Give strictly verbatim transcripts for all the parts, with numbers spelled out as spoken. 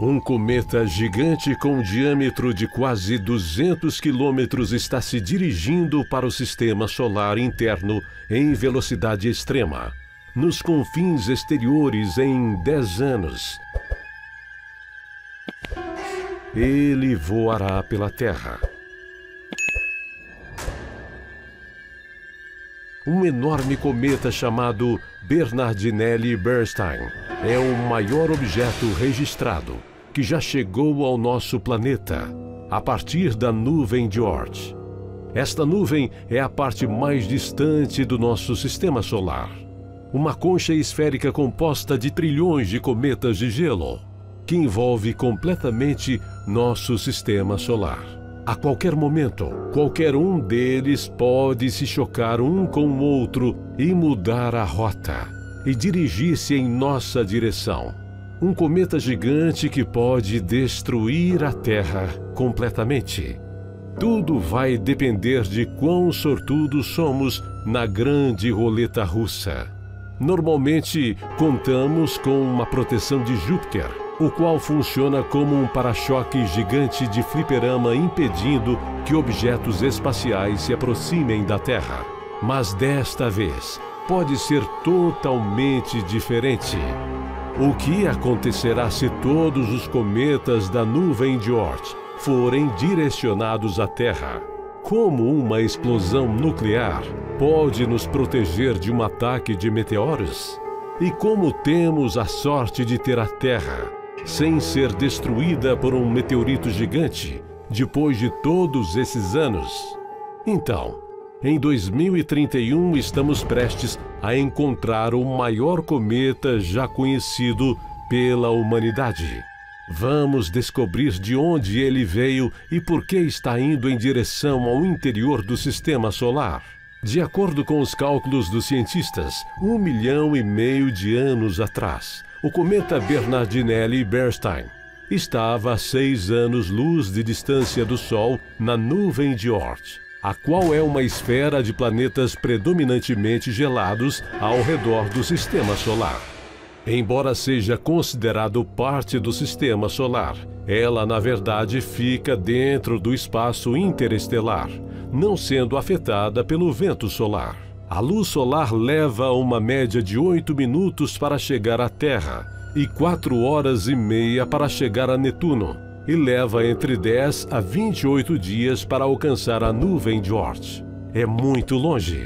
Um cometa gigante com um diâmetro de quase duzentos quilômetros está se dirigindo para o sistema solar interno em velocidade extrema, nos confins exteriores em dez anos. Ele voará pela Terra. Um enorme cometa chamado Bernardinelli-Bernstein é o maior objeto registrado que já chegou ao nosso planeta, a partir da nuvem de Oort. Esta nuvem é a parte mais distante do nosso sistema solar. Uma concha esférica composta de trilhões de cometas de gelo, que envolve completamente nosso sistema solar. A qualquer momento, qualquer um deles pode se chocar um com o outro e mudar a rota, e dirigir-se em nossa direção. Um cometa gigante que pode destruir a Terra completamente. Tudo vai depender de quão sortudos somos na grande roleta russa. Normalmente, contamos com uma proteção de Júpiter, o qual funciona como um para-choque gigante de fliperama impedindo que objetos espaciais se aproximem da Terra. Mas desta vez, pode ser totalmente diferente. O que acontecerá se todos os cometas da nuvem de Oort forem direcionados à Terra? Como uma explosão nuclear pode nos proteger de um ataque de meteoros? E como temos a sorte de ter a Terra sem ser destruída por um meteorito gigante depois de todos esses anos? Então, em dois mil e trinta e um, estamos prestes a encontrar o maior cometa já conhecido pela humanidade. Vamos descobrir de onde ele veio e por que está indo em direção ao interior do sistema solar. De acordo com os cálculos dos cientistas, um milhão e meio de anos atrás, o cometa Bernardinelli-Bernstein estava a seis anos-luz de distância do Sol na nuvem de Oort, a qual é uma esfera de planetas predominantemente gelados ao redor do sistema solar. Embora seja considerado parte do sistema solar, ela na verdade fica dentro do espaço interestelar, não sendo afetada pelo vento solar. A luz solar leva uma média de oito minutos para chegar à Terra e quatro horas e meia para chegar a Netuno, e leva entre dez a vinte e oito dias para alcançar a nuvem de Oort. É muito longe.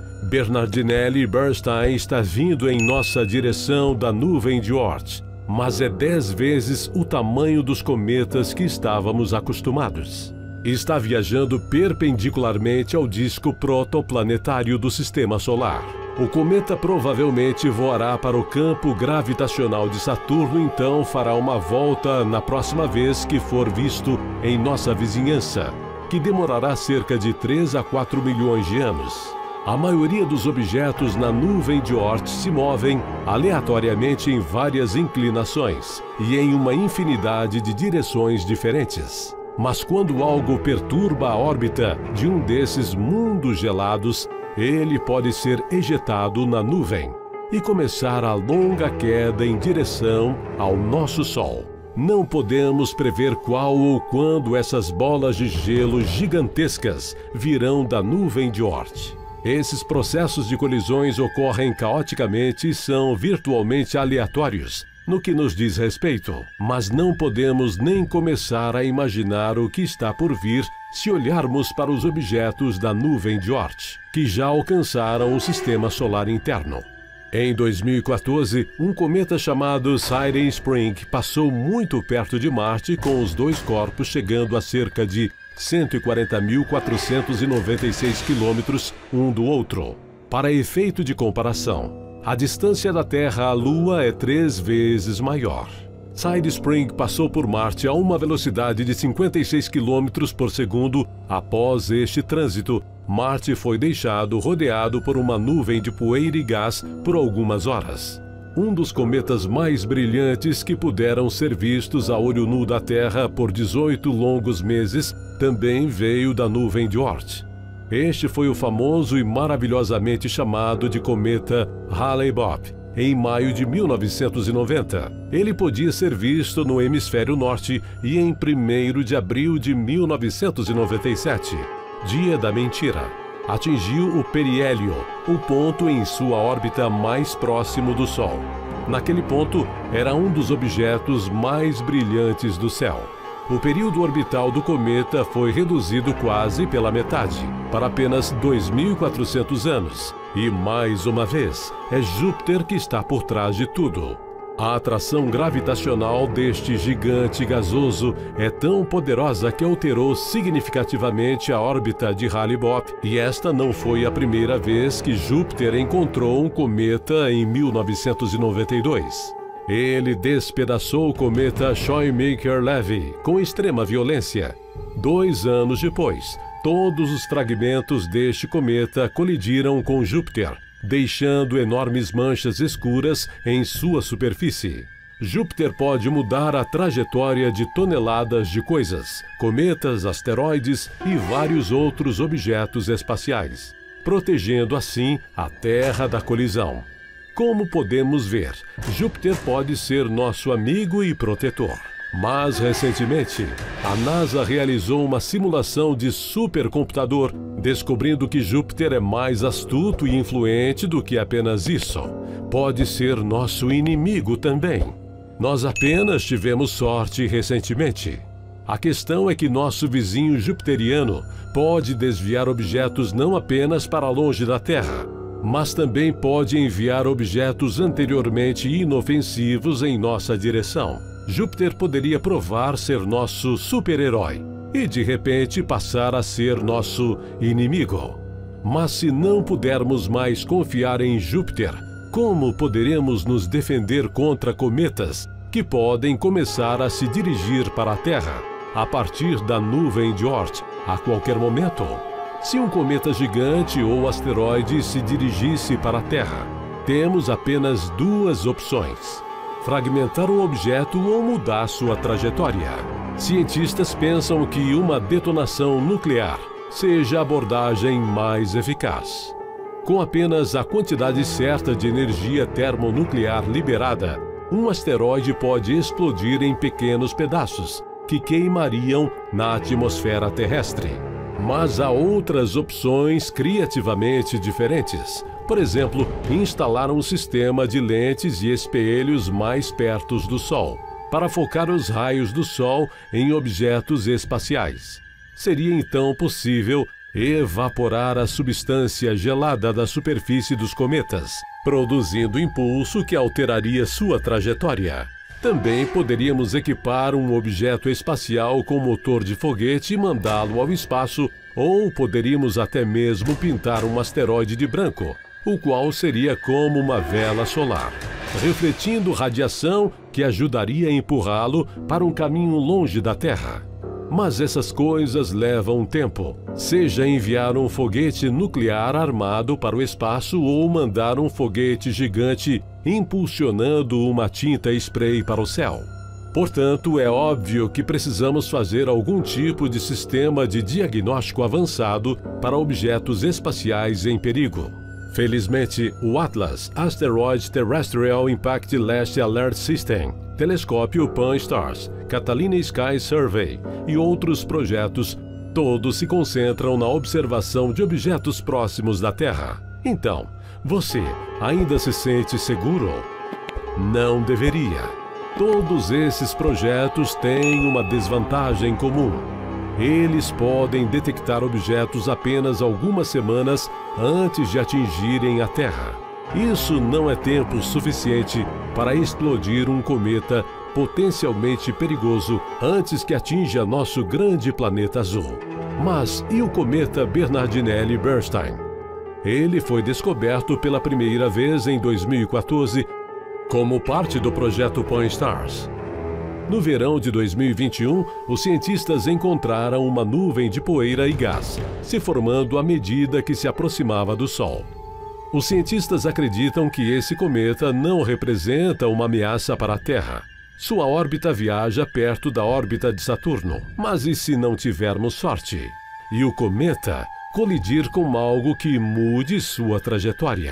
Bernardinelli-Bernstein está vindo em nossa direção da nuvem de Oort, mas é dez vezes o tamanho dos cometas que estávamos acostumados. Está viajando perpendicularmente ao disco protoplanetário do Sistema Solar. O cometa provavelmente voará para o campo gravitacional de Saturno, então fará uma volta na próxima vez que for visto em nossa vizinhança, que demorará cerca de três a quatro milhões de anos. A maioria dos objetos na nuvem de Oort se movem aleatoriamente em várias inclinações e em uma infinidade de direções diferentes. Mas quando algo perturba a órbita de um desses mundos gelados, ele pode ser ejetado na nuvem e começar a longa queda em direção ao nosso Sol. Não podemos prever qual ou quando essas bolas de gelo gigantescas virão da nuvem de Oort. Esses processos de colisões ocorrem caoticamente e são virtualmente aleatórios no que nos diz respeito, mas não podemos nem começar a imaginar o que está por vir se olharmos para os objetos da nuvem de Oort, que já alcançaram o sistema solar interno. Em dois mil e quatorze, um cometa chamado Siding Spring passou muito perto de Marte, com os dois corpos chegando a cerca de cento e quarenta mil quatrocentos e noventa e seis quilômetros um do outro. Para efeito de comparação, a distância da Terra à Lua é três vezes maior. Siding Spring passou por Marte a uma velocidade de cinquenta e seis quilômetros por segundo. Após este trânsito, Marte foi deixado rodeado por uma nuvem de poeira e gás por algumas horas. Um dos cometas mais brilhantes que puderam ser vistos a olho nu da Terra por dezoito longos meses também veio da nuvem de Oort. Este foi o famoso e maravilhosamente chamado de cometa Halley-Bopp, em maio de mil novecentos e noventa. Ele podia ser visto no hemisfério norte e em primeiro de abril de mil novecentos e noventa e sete, dia da mentira, atingiu o periélio, o ponto em sua órbita mais próximo do Sol. Naquele ponto, era um dos objetos mais brilhantes do céu. O período orbital do cometa foi reduzido quase pela metade, para apenas dois mil e quatrocentos anos. E, mais uma vez, é Júpiter que está por trás de tudo. A atração gravitacional deste gigante gasoso é tão poderosa que alterou significativamente a órbita de Hale-Bopp, e esta não foi a primeira vez que Júpiter encontrou um cometa em mil novecentos e noventa e dois. Ele despedaçou o cometa Shoemaker-Levy com extrema violência. Dois anos depois, todos os fragmentos deste cometa colidiram com Júpiter, deixando enormes manchas escuras em sua superfície. Júpiter pode mudar a trajetória de toneladas de coisas, cometas, asteroides e vários outros objetos espaciais, protegendo assim a Terra da colisão. Como podemos ver, Júpiter pode ser nosso amigo e protetor. Mas, recentemente, a NASA realizou uma simulação de supercomputador, descobrindo que Júpiter é mais astuto e influente do que apenas isso. Pode ser nosso inimigo também. Nós apenas tivemos sorte recentemente. A questão é que nosso vizinho jupiteriano pode desviar objetos não apenas para longe da Terra, mas também pode enviar objetos anteriormente inofensivos em nossa direção. Júpiter poderia provar ser nosso super-herói e, de repente, passar a ser nosso inimigo. Mas se não pudermos mais confiar em Júpiter, como poderemos nos defender contra cometas que podem começar a se dirigir para a Terra a partir da nuvem de Oort a qualquer momento? Se um cometa gigante ou asteroide se dirigisse para a Terra, temos apenas duas opções: fragmentar o objeto ou mudar sua trajetória. Cientistas pensam que uma detonação nuclear seja a abordagem mais eficaz. Com apenas a quantidade certa de energia termonuclear liberada, um asteroide pode explodir em pequenos pedaços que queimariam na atmosfera terrestre. Mas há outras opções criativamente diferentes. Por exemplo, instalar um sistema de lentes e espelhos mais perto do Sol, para focar os raios do Sol em objetos espaciais. Seria então possível evaporar a substância gelada da superfície dos cometas, produzindo impulso que alteraria sua trajetória. Também poderíamos equipar um objeto espacial com motor de foguete e mandá-lo ao espaço, ou poderíamos até mesmo pintar um asteroide de branco, o qual seria como uma vela solar, refletindo radiação que ajudaria a empurrá-lo para um caminho longe da Terra. Mas essas coisas levam tempo, seja enviar um foguete nuclear armado para o espaço ou mandar um foguete gigante impulsionando uma tinta spray para o céu. Portanto, é óbvio que precisamos fazer algum tipo de sistema de diagnóstico avançado para objetos espaciais em perigo. Felizmente, o Atlas Asteroid Terrestrial Impact Last Alert System, Telescópio Pan-STARRS, Catalina Sky Survey e outros projetos, todos se concentram na observação de objetos próximos da Terra. Então, você ainda se sente seguro? Não deveria. Todos esses projetos têm uma desvantagem comum. Eles podem detectar objetos apenas algumas semanas antes de atingirem a Terra. Isso não é tempo suficiente para explodir um cometa potencialmente perigoso antes que atinja nosso grande planeta azul. Mas e o cometa Bernardinelli-Bernstein? Ele foi descoberto pela primeira vez em dois mil e quatorze como parte do projeto Pan-STARRS. No verão de dois mil e vinte e um, os cientistas encontraram uma nuvem de poeira e gás se formando à medida que se aproximava do Sol. Os cientistas acreditam que esse cometa não representa uma ameaça para a Terra. Sua órbita viaja perto da órbita de Saturno. Mas e se não tivermos sorte? E o cometa colidir com algo que mude sua trajetória?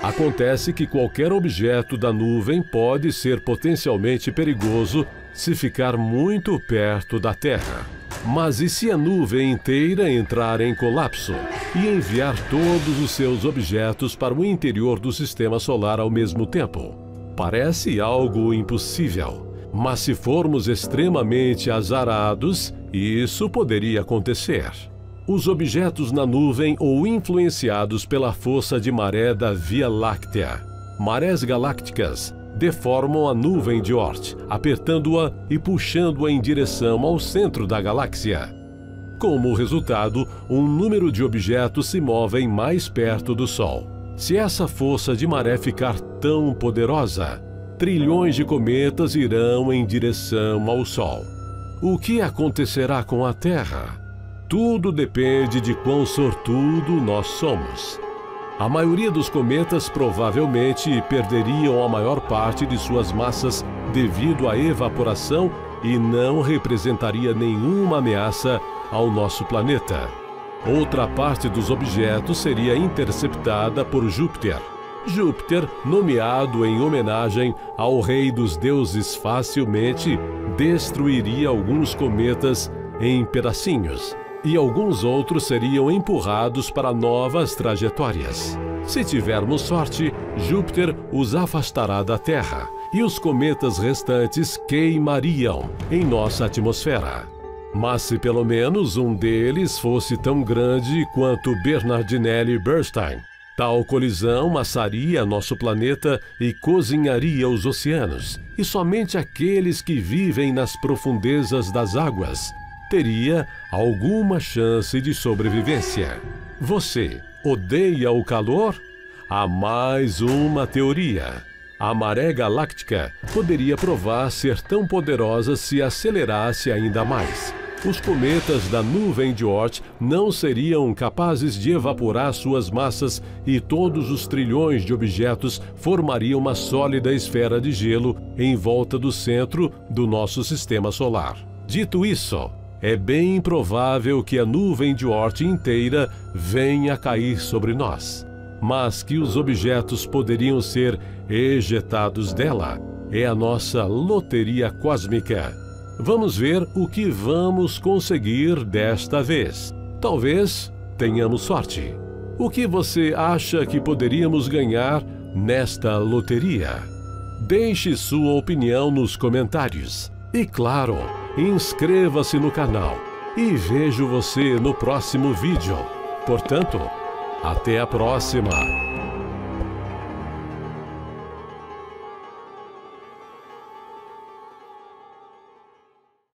Acontece que qualquer objeto da nuvem pode ser potencialmente perigoso se ficar muito perto da Terra. Mas e se a nuvem inteira entrar em colapso e enviar todos os seus objetos para o interior do sistema solar ao mesmo tempo? Parece algo impossível, mas se formos extremamente azarados, isso poderia acontecer. Os objetos na nuvem ou influenciados pela força de maré da Via Láctea, marés galácticas, deformam a nuvem de Oort, apertando-a e puxando-a em direção ao centro da galáxia. Como resultado, um número de objetos se movem mais perto do Sol. Se essa força de maré ficar tão poderosa, trilhões de cometas irão em direção ao Sol. O que acontecerá com a Terra? Tudo depende de quão sortudo nós somos. A maioria dos cometas provavelmente perderiam a maior parte de suas massas devido à evaporação e não representaria nenhuma ameaça ao nosso planeta. Outra parte dos objetos seria interceptada por Júpiter. Júpiter, nomeado em homenagem ao rei dos deuses, facilmente destruiria alguns cometas em pedacinhos, e alguns outros seriam empurrados para novas trajetórias. Se tivermos sorte, Júpiter os afastará da Terra e os cometas restantes queimariam em nossa atmosfera. Mas se pelo menos um deles fosse tão grande quanto Bernardinelli Bernstein, tal colisão massaria nosso planeta e cozinharia os oceanos, e somente aqueles que vivem nas profundezas das águas teria alguma chance de sobrevivência. Você odeia o calor? Há mais uma teoria. A maré galáctica poderia provar ser tão poderosa se acelerasse ainda mais. Os cometas da nuvem de Oort não seriam capazes de evaporar suas massas e todos os trilhões de objetos formariam uma sólida esfera de gelo em volta do centro do nosso sistema solar. Dito isso, é bem improvável que a nuvem de Oort inteira venha a cair sobre nós, mas que os objetos poderiam ser ejetados dela é a nossa loteria cósmica. Vamos ver o que vamos conseguir desta vez. Talvez tenhamos sorte. O que você acha que poderíamos ganhar nesta loteria? Deixe sua opinião nos comentários. E claro, inscreva-se no canal e vejo você no próximo vídeo. Portanto, até a próxima!